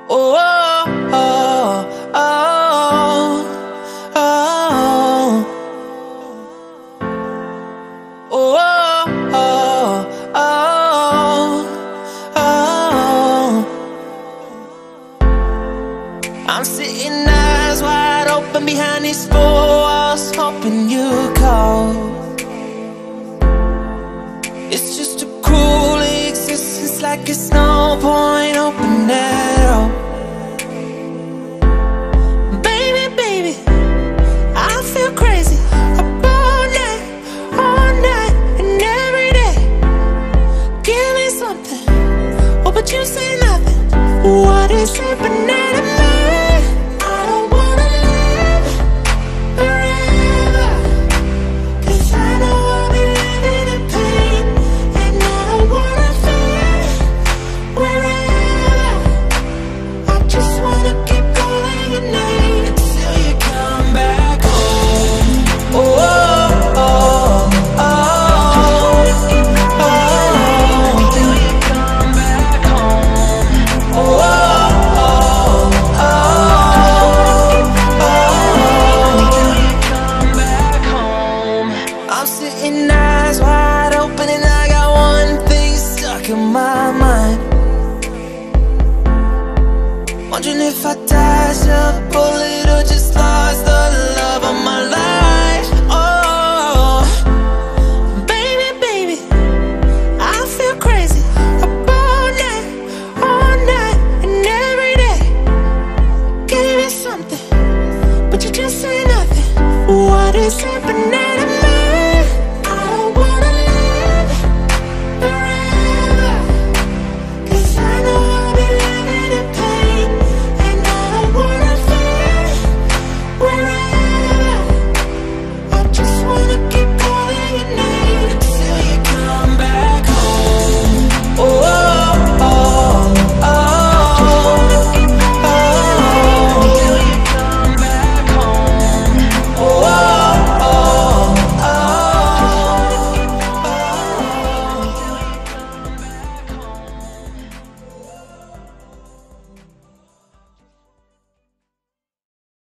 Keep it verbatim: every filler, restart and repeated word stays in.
Oh, oh, oh, oh, oh, oh, oh, oh. I'm sitting eyes wide open behind these four walls, hoping you call. It's just a cruel existence, like it's no point open at all. Baby, baby, I feel crazy up all night, all night and every day. Give me something, oh, but you say nothing. What is happening to me? I'm sitting eyes wide open and I got one thing stuck in my mind, wondering if I die